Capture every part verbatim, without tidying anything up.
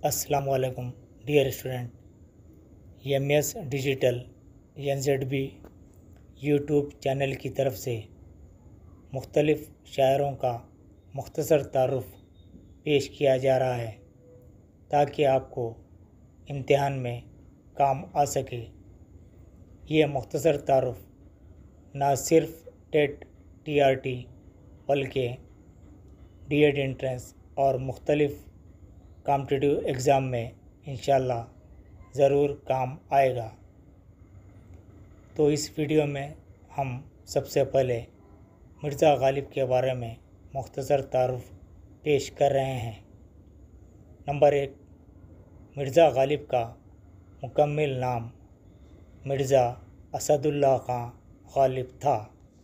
السلام علیکم dear student, M S digital N Z B YouTube channel کی طرف سے مختلف شاعروں کا مختصر تعارف پیش کیا جا رہا ہے تاکہ آپ کو امتحان میں کام آ سکے۔ یہ مختصر تعارف نہ صرف ٹیٹ ٹی آر ٹی بلکہ ڈی ایڈ انٹرنس اور مختلف کمپٹیٹیو ایگزام میں انشاءاللہ ضرور کام آئے گا۔ تو اس ویڈیو میں ہم سب سے پہلے مرزا غالب کے بارے میں مختصر تعارف پیش کر رہے ہیں۔ نمبر ایک، مرزا غالب کا مکمل نام مرزا اسد اللہ خان غالب تھا۔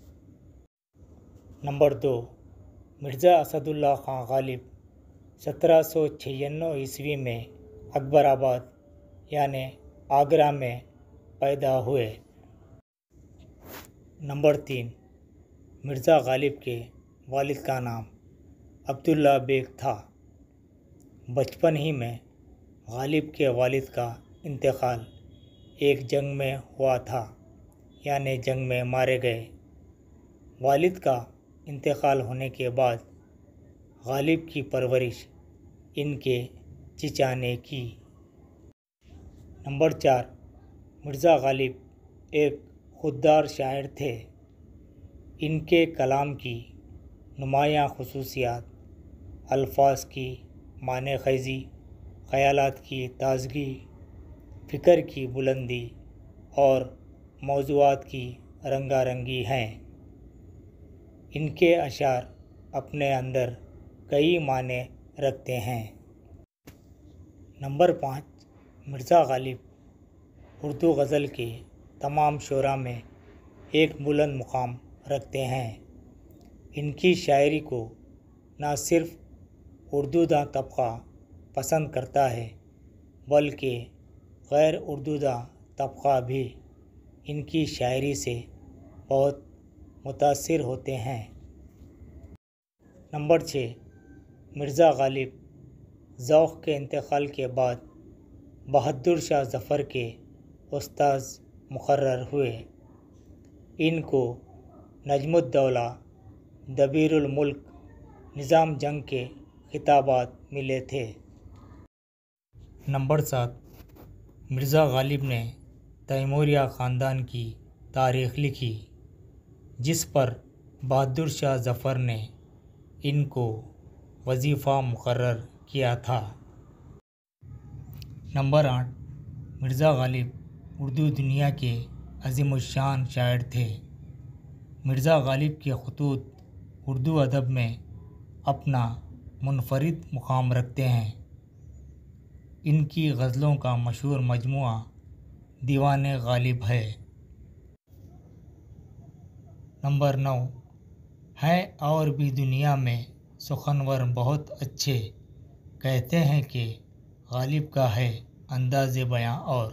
نمبر دو، مرزا اسد اللہ خان غالب سترہ سو چھیانوے عیسوی میں اکبر آباد یعنی آگرہ میں پیدا ہوئے۔ نمبر تین، مرزا غالب کے والد کا نام عبداللہ بیگ تھا۔ بچپن ہی میں غالب کے والد کا انتقال ایک جنگ میں ہوا تھا، یعنی جنگ میں مارے گئے۔ والد کا انتقال ہونے کے بعد غالب کی پرورش ان کے چچا نے کی۔ نمبر چار، مرزا غالب ایک خوددار شاعر تھے۔ ان کے کلام کی نمایاں خصوصیات الفاظ کی معنی خیزی، خیالات کی تازگی، فکر کی بلندی اور موضوعات کی رنگا رنگی ہیں۔ ان کے اشعار اپنے اندر کئی معنی رکھتے ہیں۔ نمبر پانچ، مرزا غالب اردو غزل کے تمام شعراء میں ایک بلند مقام رکھتے ہیں۔ ان کی شاعری کو نہ صرف اردو داں طبقہ پسند کرتا ہے بلکہ غیر اردو داں طبقہ بھی ان کی شاعری سے بہت متاثر ہوتے ہیں۔ نمبر چھ، مرزا غالب ذوق کے انتقال کے بعد بہادر شاہ ظفر کے استاذ مقرر ہوئے۔ ان کو نجم الدولہ، دبیر الملک، نظام جنگ کے خطابات ملے تھے۔ نمبر سات، مرزا غالب نے تیموریہ خاندان کی تاریخ لکھی جس پر بہادر شاہ ظفر نے ان کو وظیفہ مقرر کیا تھا۔ نمبر آٹھ، مرزا غالب اردو دنیا کے عظیم الشان شاعر تھے۔ مرزا غالب کے خطوط اردو ادب میں اپنا منفرد مقام رکھتے ہیں۔ ان کی غزلوں کا مشہور مجموعہ دیوان غالب ہے۔ نمبر نو، ہیں اور بھی دنیا میں سخنور بہت اچھے، کہتے ہیں کہ غالب کا ہے انداز بیاں اور۔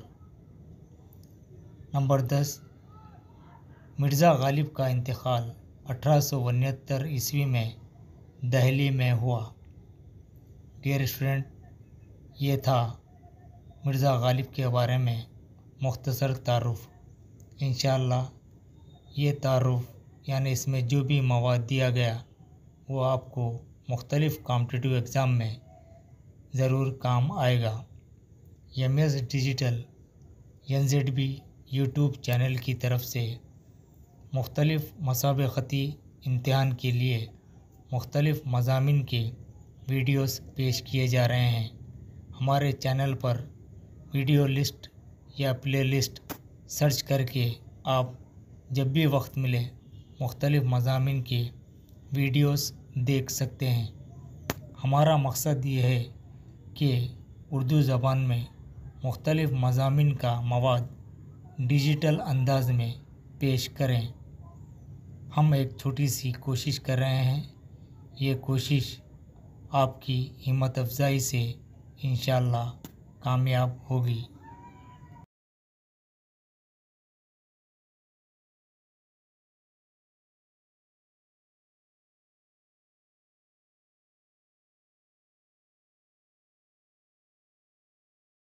نمبر دس، مرزا غالب کا انتقال اٹھارہ سو انہتر عیسوی میں دہلی میں ہوا۔ ڈیئر اسٹوڈنٹ، یہ تھا مرزا غالب کے بارے میں مختصر تعارف۔ انشاءاللہ یہ تعارف یعنی اس میں جو بھی مواد دیا گیا وہ آپ کو مختلف کمپٹیٹیو ایگزام میں ضرور کام آئے گا۔ M S digital N Z B YouTube channel کی طرف سے مختلف مسابقتی امتحان کے لیے مختلف مضامین کے ویڈیوز پیش کیے جا رہے ہیں۔ ہمارے چینل پر ویڈیو لسٹ یا پلے لسٹ سرچ کر کے آپ جب بھی وقت ملے مختلف مضامین کے ویڈیوز دیکھ سکتے ہیں۔ ہمارا مقصد یہ ہے کہ اردو زبان میں مختلف مضامین کا مواد ڈیجیٹل انداز میں پیش کریں۔ ہم ایک چھوٹی سی کوشش کر رہے ہیں۔ یہ کوشش آپ کی ہمت افزائی سے انشاءاللہ کامیاب ہوگی۔